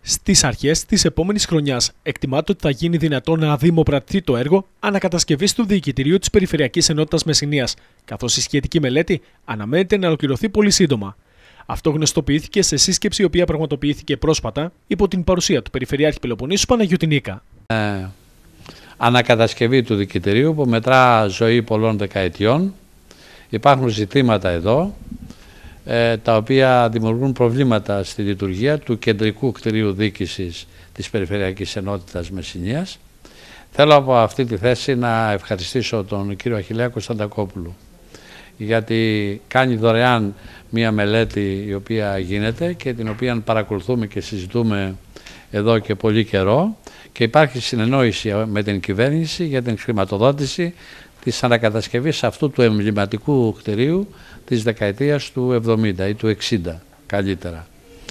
Στις αρχές της επόμενης χρονιάς εκτιμάται ότι θα γίνει δυνατό να δημοπρατηθεί το έργο ανακατασκευής του Διοικητηρίου της Περιφερειακής Ενότητας Μεσσηνίας, καθώς η σχετική μελέτη αναμένεται να ολοκληρωθεί πολύ σύντομα. Αυτό γνωστοποιήθηκε σε σύσκεψη η οποία πραγματοποιήθηκε πρόσφατα υπό την παρουσία του Περιφερειάρχη Πελοποννήσου Παναγιώτη Νίκα. Ανακατασκευή του Διοικητηρίου που μετρά ζωή πολλών δεκαετιών. Υπάρχουν ζητήματα εδώ τα οποία δημιουργούν προβλήματα στη λειτουργία του κεντρικού κτηρίου διοίκησης της Περιφερειακής Ενότητας Μεσσηνίας. Θέλω από αυτή τη θέση να ευχαριστήσω τον κύριο Αχιλλέα Κωνσταντακόπουλο, γιατί κάνει δωρεάν μία μελέτη η οποία γίνεται και την οποία παρακολουθούμε και συζητούμε εδώ και πολύ καιρό, και υπάρχει συνεννόηση με την κυβέρνηση για την χρηματοδότηση της ανακατασκευής αυτού του εμβληματικού κτηρίου της δεκαετίας του 70 ή του 60 καλύτερα.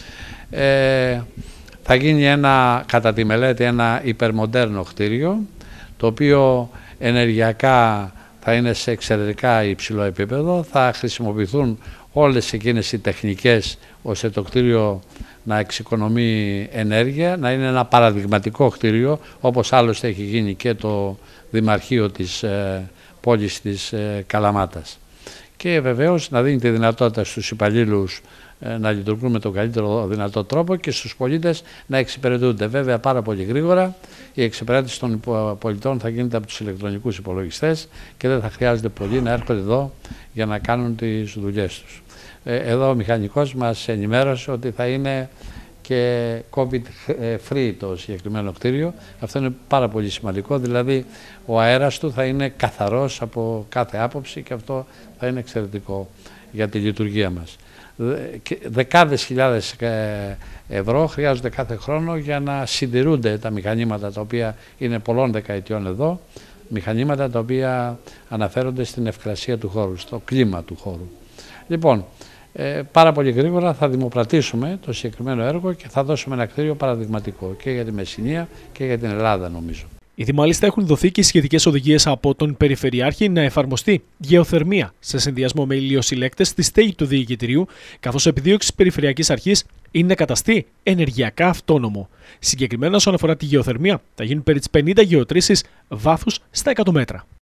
Θα γίνει κατά τη μελέτη ένα υπερμοντέρνο κτίριο, το οποίο ενεργειακά θα είναι σε εξαιρετικά υψηλό επίπεδο. Θα χρησιμοποιηθούν όλες εκείνες οι τεχνικές ώστε το κτίριο να εξοικονομεί ενέργεια, να είναι ένα παραδειγματικό κτίριο, όπως άλλωστε έχει γίνει και το Δημαρχείο της πόλης της Καλαμάτας. Και βεβαίως να δίνει τη δυνατότητα στους υπαλλήλους να λειτουργούν με τον καλύτερο δυνατό τρόπο και στους πολίτες να εξυπηρετούνται. Βέβαια πάρα πολύ γρήγορα η εξυπηρέτηση των πολιτών θα γίνεται από τους ηλεκτρονικούς υπολογιστές και δεν θα χρειάζεται πολλοί να έρχονται εδώ για να κάνουν τις δουλειές τους. Εδώ ο μηχανικός μας ενημέρωσε ότι θα είναι και COVID-free το συγκεκριμένο κτίριο. Αυτό είναι πάρα πολύ σημαντικό, δηλαδή ο αέρας του θα είναι καθαρός από κάθε άποψη και αυτό θα είναι εξαιρετικό για τη λειτουργία μας. Δεκάδες χιλιάδες ευρώ χρειάζονται κάθε χρόνο για να συντηρούνται τα μηχανήματα τα οποία είναι πολλών δεκαετιών εδώ, μηχανήματα τα οποία αναφέρονται στην ευκρασία του χώρου, στο κλίμα του χώρου. Λοιπόν, πάρα πολύ γρήγορα θα δημοπρατήσουμε το συγκεκριμένο έργο και θα δώσουμε ένα κτίριο παραδειγματικό και για τη Μεσσηνία και για την Ελλάδα, νομίζω. Ήδη μάλιστα έχουν δοθεί και σχετικές οδηγίες από τον Περιφερειάρχη να εφαρμοστεί γεωθερμία σε συνδυασμό με ηλιοσυλλέκτες στη στέγη του Διοικητηρίου, καθώς επιδίωξη της Περιφερειακής Αρχής είναι να καταστεί ενεργειακά αυτόνομο. Συγκεκριμένα, όσον αφορά τη γεωθερμία, θα γίνουν περί τις 50 γεωτρήσεις βάθους στα 100 μέτρα.